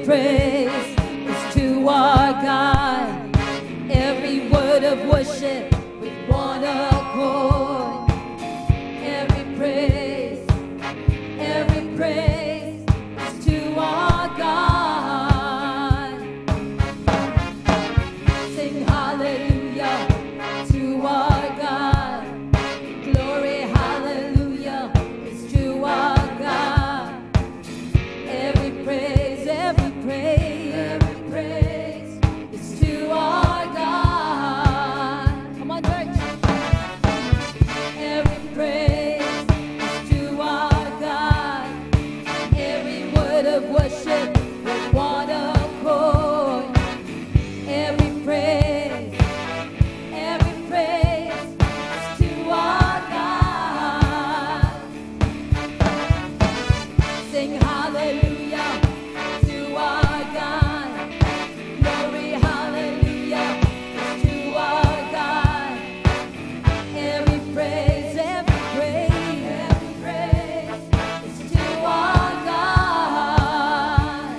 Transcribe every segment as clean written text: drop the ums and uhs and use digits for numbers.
praise is to our God. Every word of worship with one accord. Every praise is to our God. Sing hallelujah to our God. Glory, hallelujah is to our God. Every praise is to our God. Come on, church. Every praise is to our God. Every word of worship with one accord. Every praise is to our God. Sing hallelujah to our God. Glory, hallelujah is to our God. Every praise is to our God.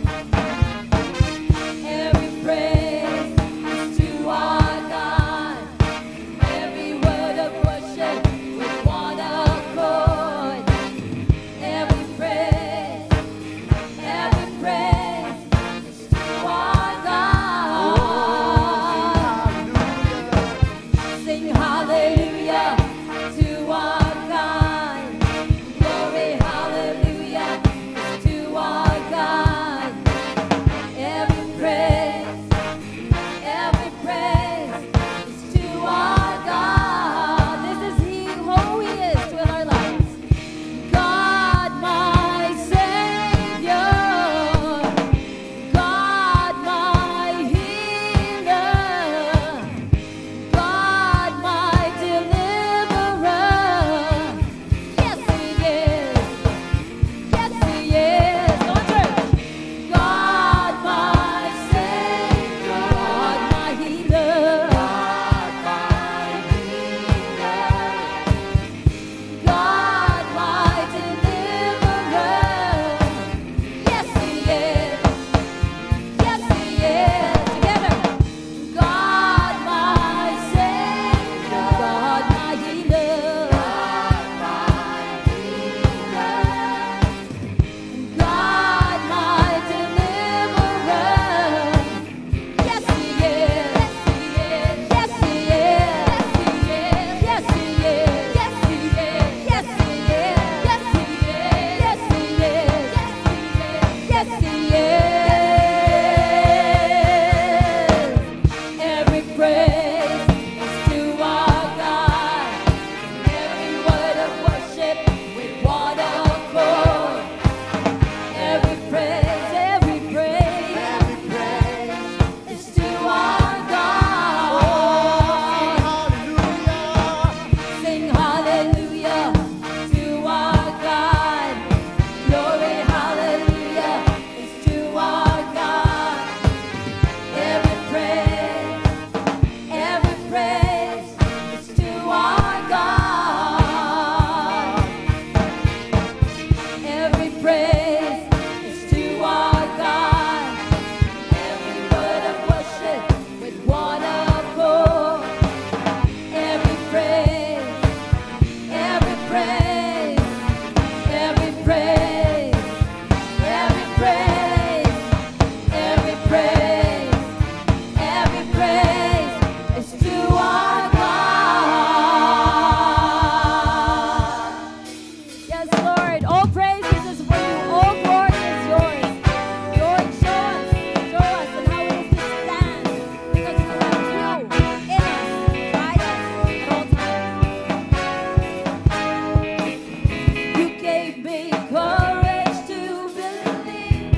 Every praise is to our God. Every word of worship with one accord. Every praise is to our God. Sing hallelujah to our God. Glory, hallelujah is to our God. Every praise is to our God. This is who He is to our lives. God, my Savior, God, my healer, God, my deliverer. Yes, He is. Yes, He is. Come on, church. God, my Savior, God, my healer, God, my deliverer. Yes, He is. Yes, He is. Together. God, my Savior, God, my healer, God, my deliverer. Yes, He is. Yes, He is. Yes, He is. Yes, He is. Yes, He is. Yes, He is. Yes, He is. Every praise is to our God. Every word of worship with one accord. Every praise is to our God. Sing hallelujah to our God. Glory, hallelujah is to our God. Every praise is to our God. Every praise is to our God. Every word of worship with one accord. Every praise is to our God. Yes, Lord, all praises is for you, all glory is yours. Lord, show us and how it is to stand, because we have you in us, by us at all times. You gave me courage to believe,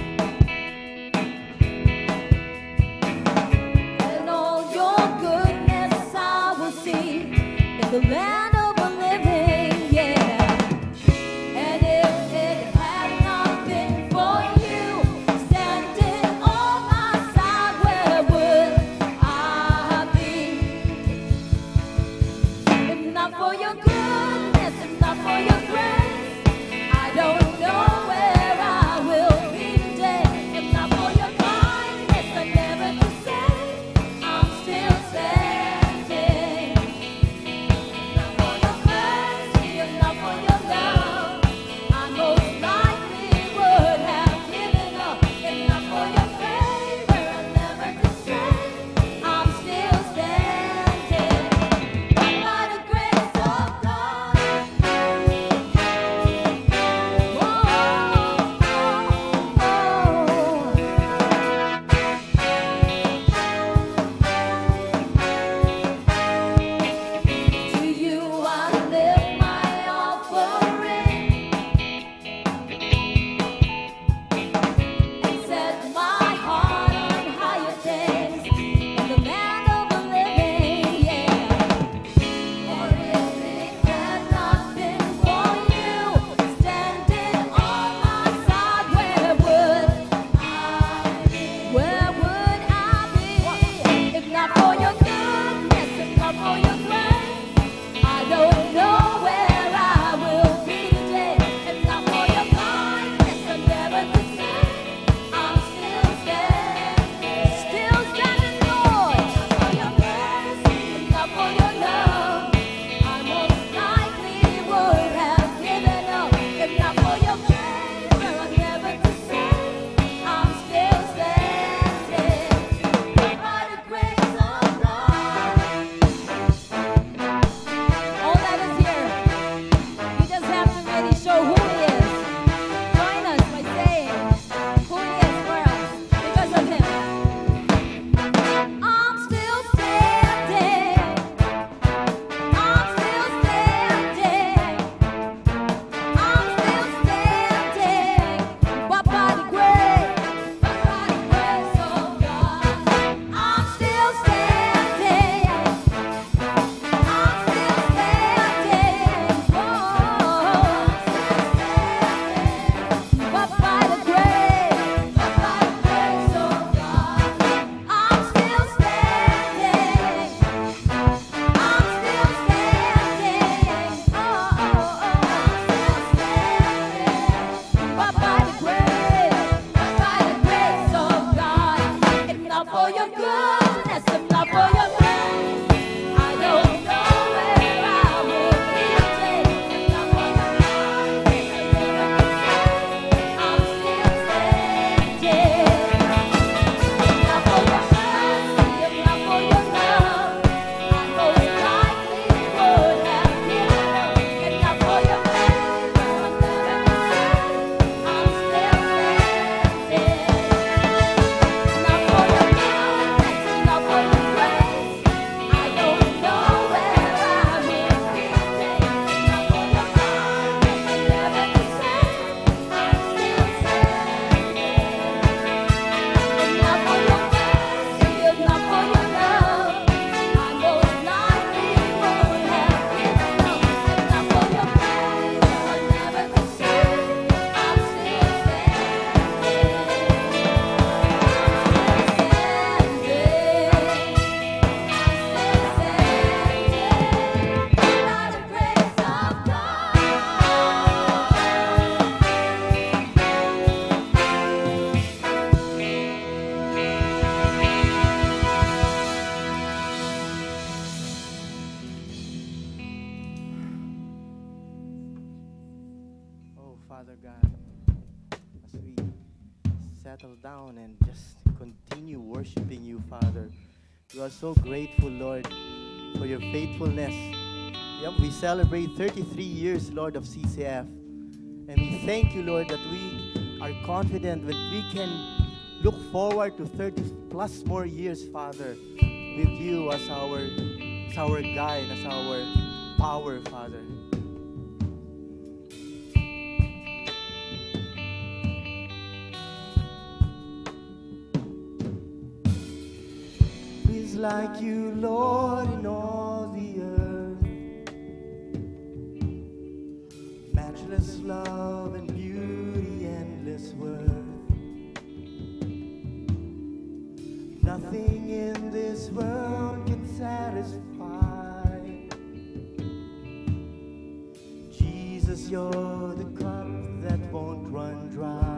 and all your goodness I will see in the land of the living, yeah. And if it had not been for you standing on my side, where would I be? If not for your goodness, if not for your grace, I don't know where I will be today. If not for Father God, as we settle down and just continue worshiping you, Father. We are so grateful, Lord, for your faithfulness. Yep, we celebrate 33 years, Lord, of CCF. And we thank you, Lord, that we are confident that we can look forward to 30 plus more years, Father, with you as our guide, as our power, Father. Is like you, Lord, in all the earth. Matchless love and beauty, endless worth. Nothing in this world can satisfy. Jesus, you're the cup that won't run dry.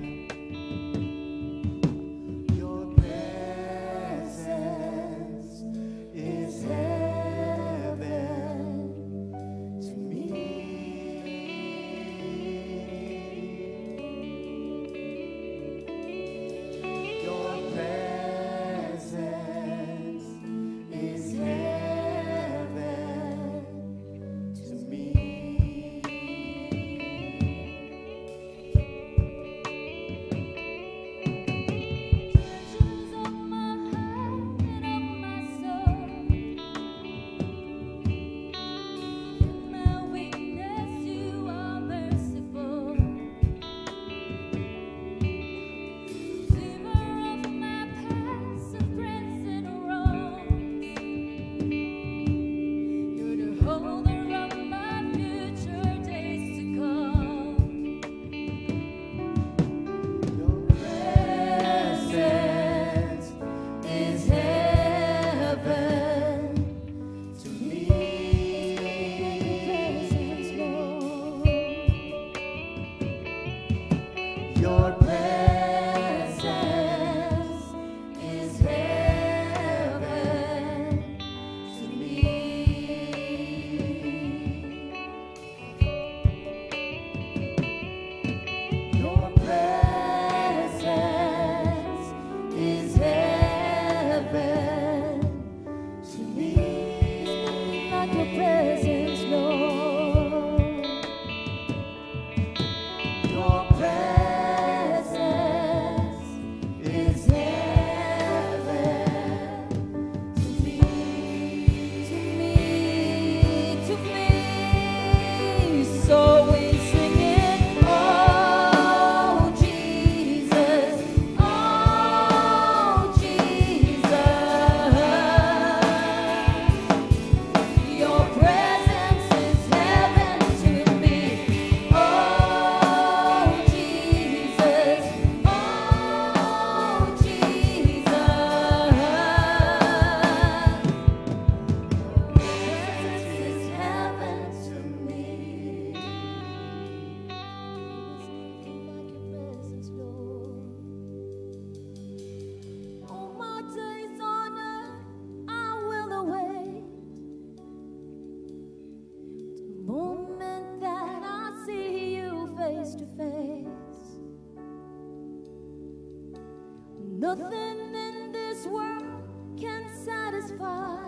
Nothing in this world can satisfy.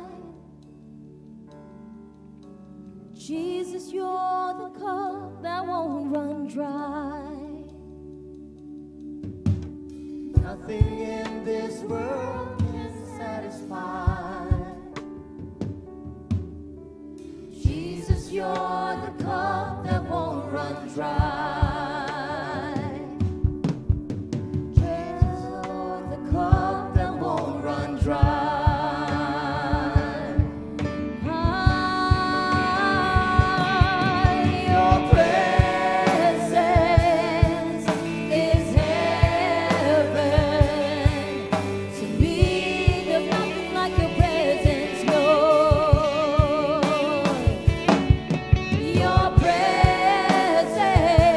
Jesus, you're the cup that won't run dry. Nothing in this world can satisfy. Jesus, you're the cup that won't run dry. Your presence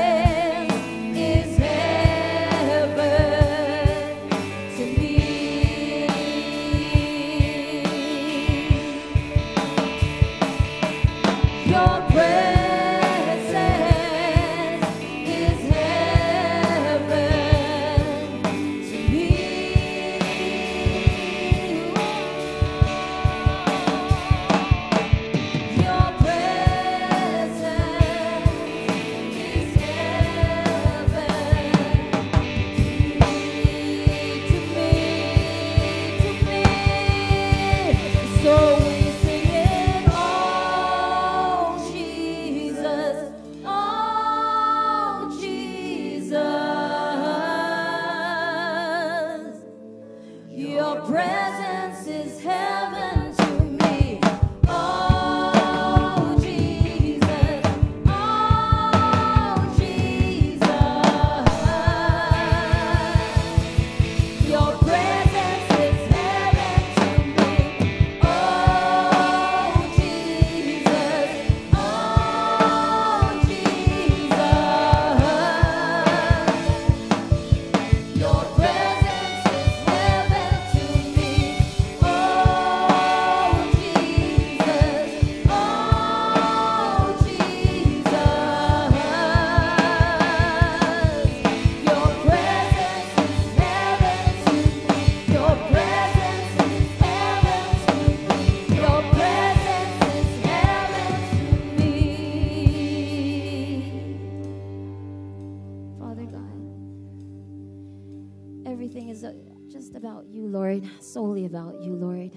is just about you, Lord, solely about you, Lord.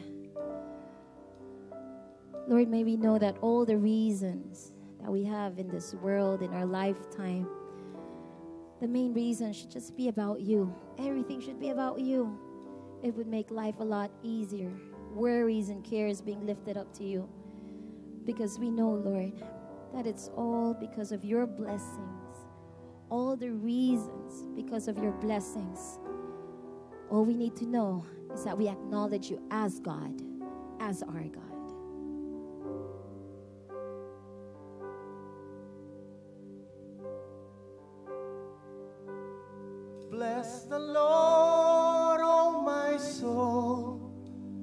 Lord, may we know that all the reasons that we have in this world, in our lifetime, the main reason should just be about you. Everything should be about you. It would make life a lot easier. Worries and cares being lifted up to you. Because we know, Lord, that it's all because of your blessings. All the reasons because of your blessings. All we need to know is that we acknowledge you as God, as our God. Bless the Lord, oh my soul,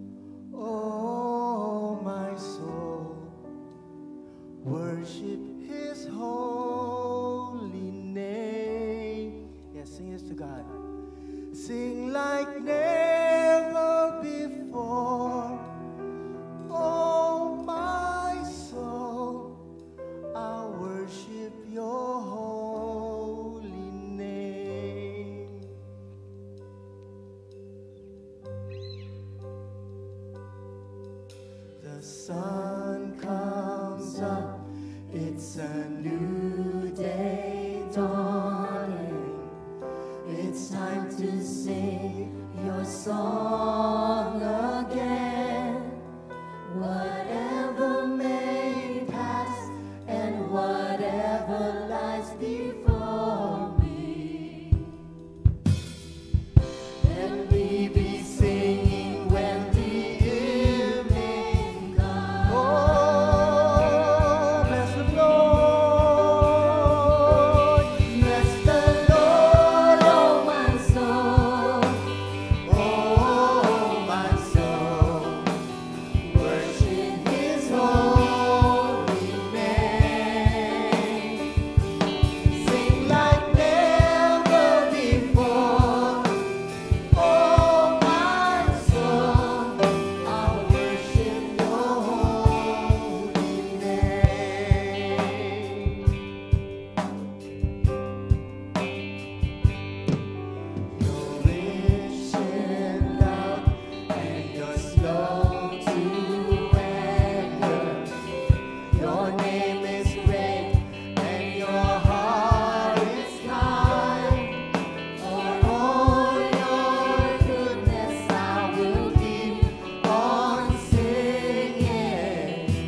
oh my soul. Worship his holy name. Yes, sing this to God. Sing like never before. Oh my soul, I worship your holy name. The sun comes up, it's a new day dawning. It's time to sing your song again. Whatever may pass and whatever lies before me, and we be singing when the evening comes. Oh, bless the Lord, bless the Lord, oh my soul, oh my soul. Worship his holy name. Sing like never before. Oh my soul, I worship your holy name. You're rich in love and you're slow to anger. Your name is great and your heart is kind. For all your goodness I will keep on singing.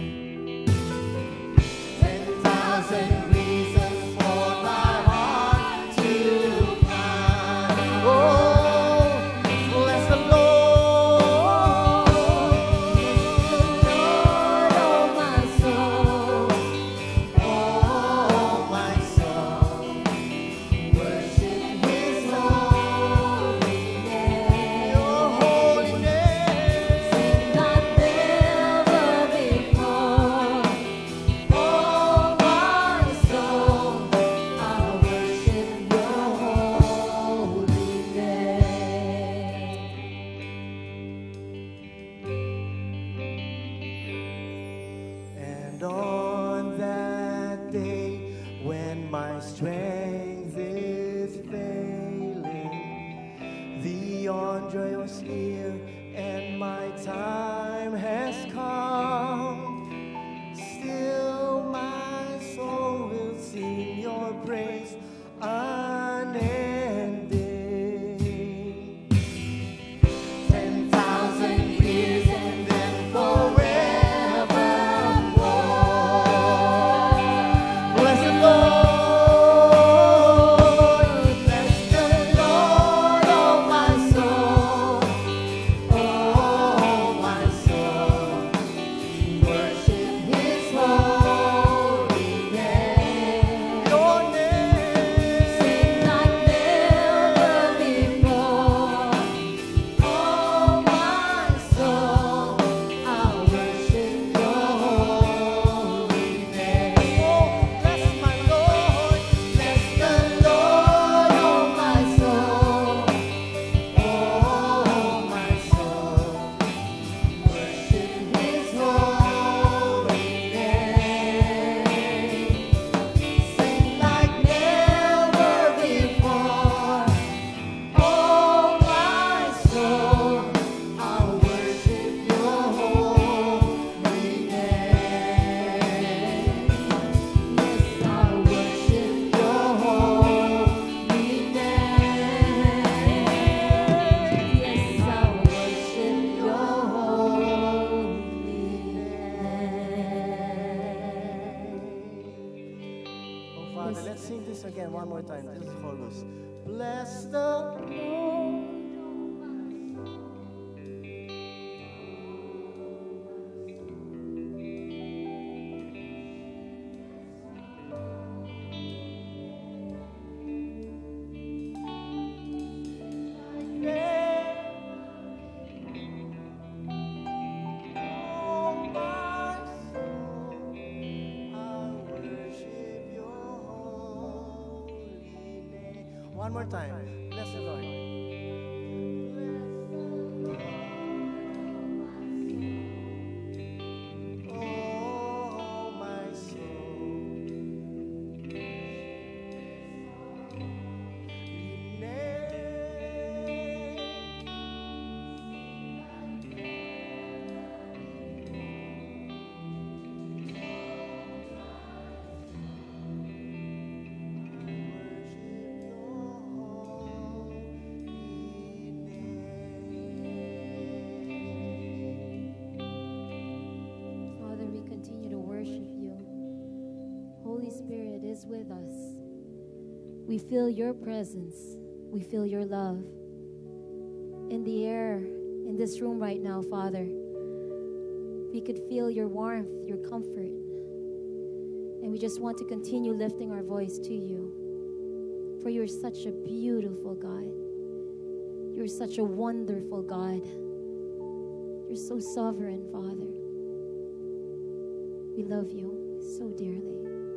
10,000 reasons for my heart to find. Oh, bless the Lord, oh my soul, oh my soul. Worship his holy name, your holy name. Sing like never before. Oh my soul, I worship your holy name. And on that day when my strength is failing, the Andre was near and my time has come. Still my soul will sing your praise unending. 10,000 years and then forevermore. Bless the Lord, Father, let's sing this again one more time. This chorus. Bless the Lord. One more time. Bless the Lord. Oh, my soul. Father, we continue to worship you. Holy Spirit is with us. We feel your presence. We feel your love. In the air, in this room right now, Father, we could feel your warmth, your comfort. And we just want to continue lifting our voice to you. For you're such a beautiful God. You're such a wonderful God. You're so sovereign, Father. We love you so dearly.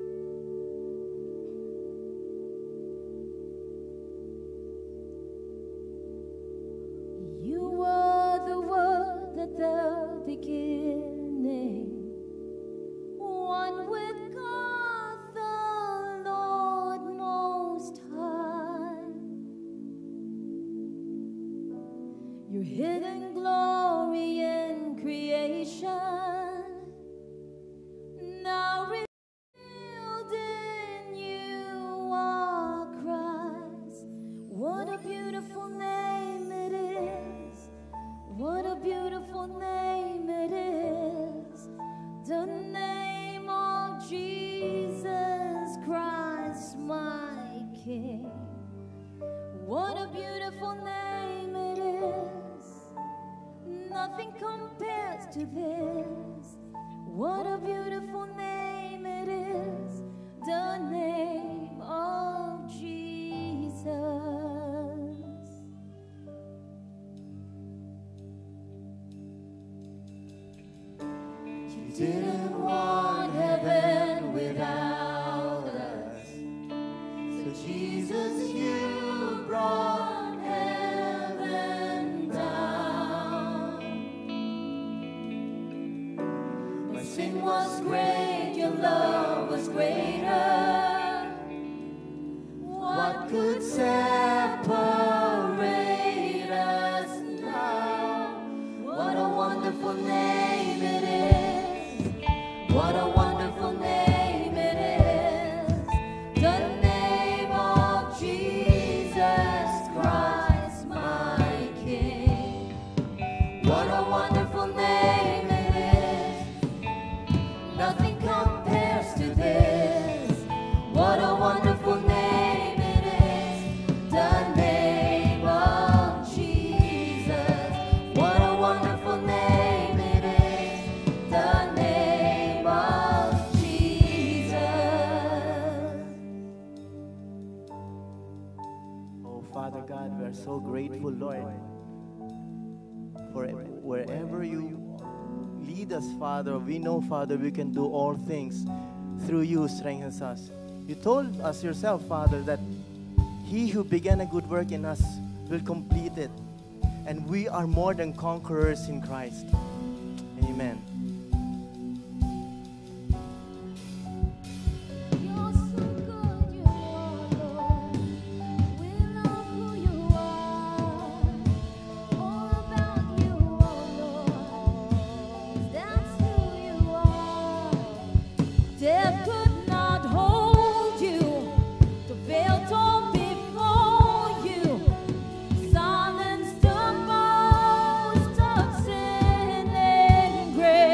You were the Word at the beginning, one with God the Lord Most High. Your hidden glory in creation, now revealed in you are Christ. What a beautiful name it is. What a beautiful name it is. The name of Jesus Christ, my King. What a beautiful name it is. Nothing compares to this. What a beautiful name it is. The name of Jesus. You didn't want heaven without us. So Jesus, you brought heaven down. My sin was great, your love was greater. What could separate us now? What a wonderful name it is. What a wonderful name it is. The name of Jesus Christ, my King. What a wonderful name it is. Nothing compares to this. What a wonderful name it is. The name of Jesus. What a wonderful name it is. The name of Jesus. Oh, Father God, we are so grateful, Lord, for wherever you lead us, Father. We know, Father, we can do all things through you who strengthens us. You told us yourself, Father, that he who began a good work in us will complete it. And we are more than conquerors in Christ. Amen. You're so good, you are, Lord. We love who you are. All about you, oh Lord. That's who you are. Death could not hold you. The veil torn before you. Silence the most of sin and grace.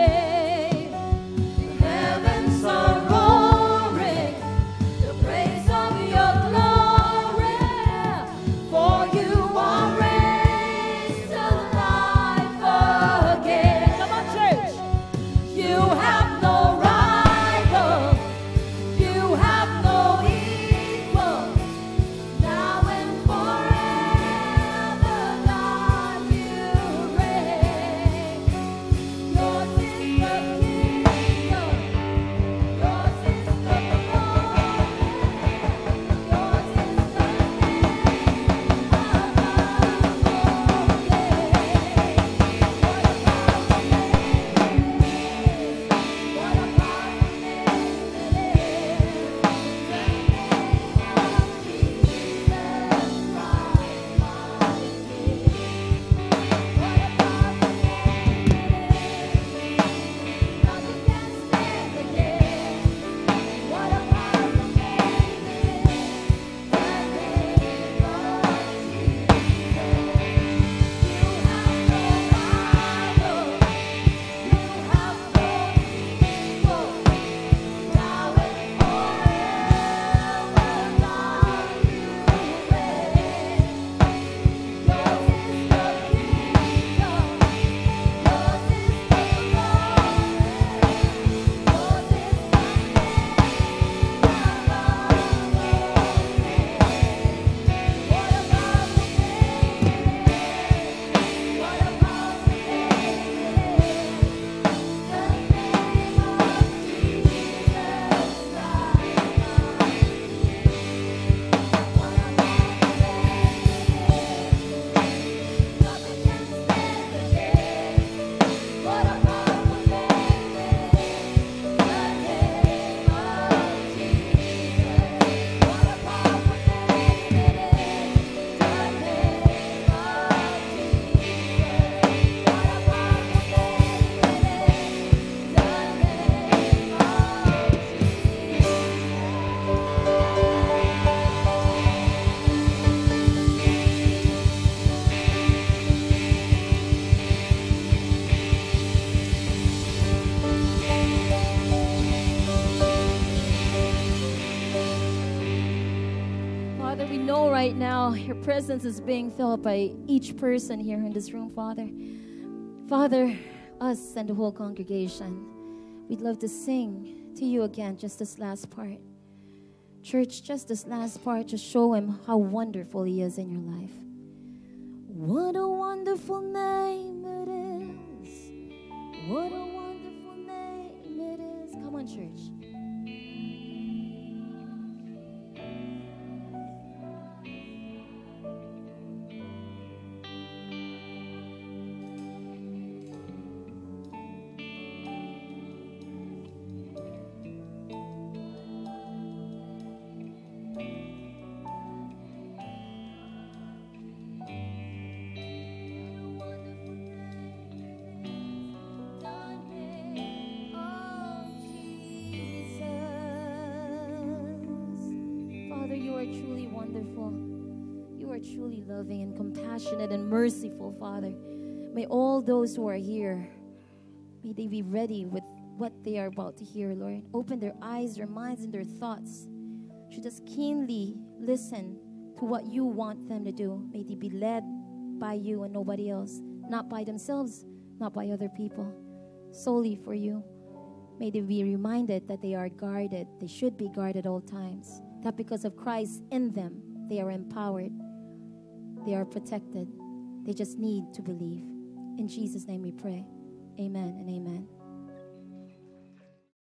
know right now your presence is being felt by each person here in this room, Father. Father, us and the whole congregation, we'd love to sing to you again, just this last part. Church, just this last part, just show him how wonderful he is in your life. What a wonderful name it is. What a wonderful name it is. Come on, church. Truly loving and compassionate and merciful, Father. May all those who are here, may they be ready with what they are about to hear, Lord. Open their eyes, their minds, and their thoughts to just keenly listen to what you want them to do. May they be led by you and nobody else, not by themselves, not by other people, solely for you. May they be reminded that they are guarded. They should be guarded at all times. That because of Christ in them, they are empowered. They are protected. They just need to believe. In Jesus' name we pray. Amen and amen.